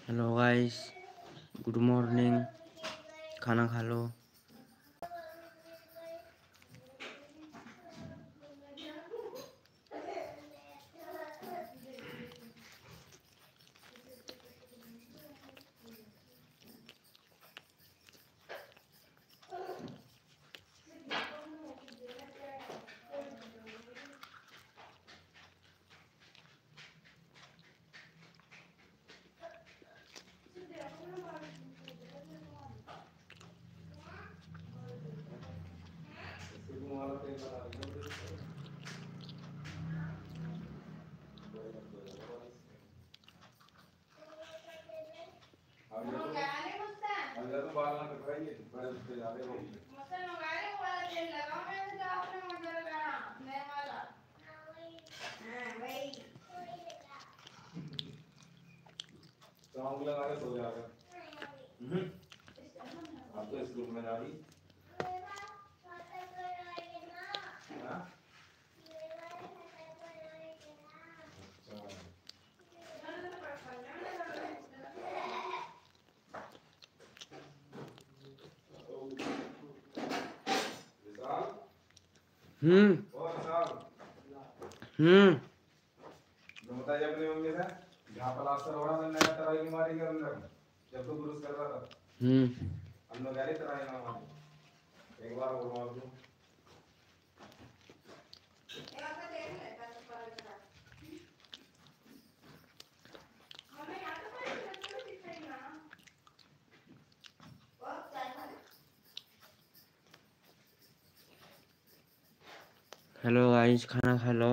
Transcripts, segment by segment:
Hello guys, good morning. खाना खा लो। आप तो स्कूल में जा रही। हम्म हम्म बताइए अपनी मम्मी से जहाँ प्लास्टर हो रहा था नया तरह की बीमारी के अंदर जब तो पुरुष कर रहा था हम लोग गए तरह ना हमारे एक बार और मार दूं हेलो गाइस, खाना खा लो।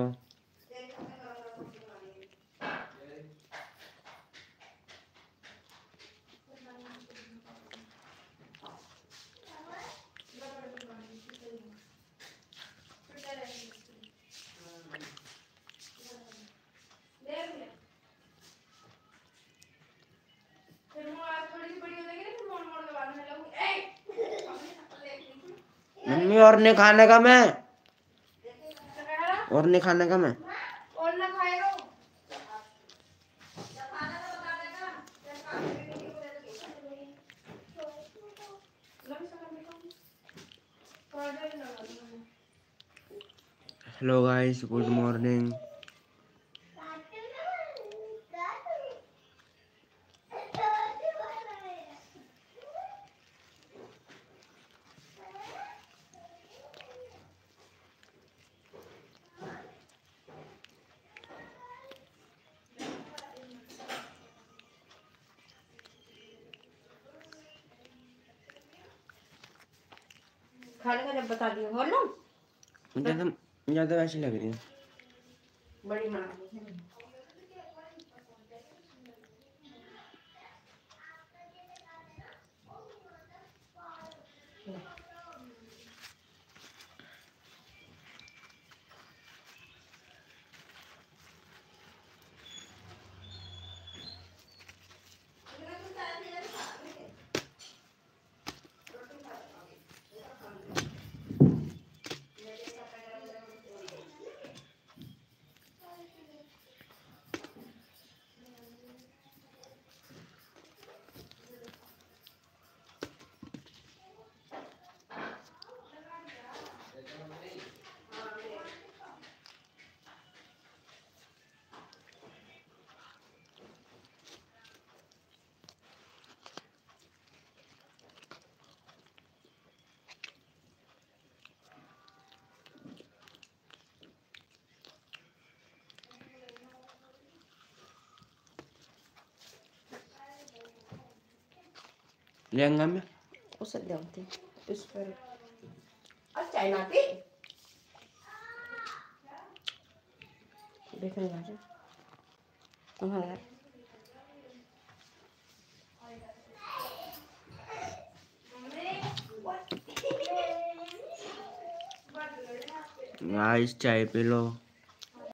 मम्मी और नहीं खाने का मैं, और नहीं खाने का मैं। Hello guys, good morning. खाने का जब बता दिया बोल लो। ज्यादा वैसी लग रही है। बड़ी माँ लेंगा मैं उसे देते उस पर अच्छा है ना ती देखने वाले हाँ गाइस, चाय पी लो।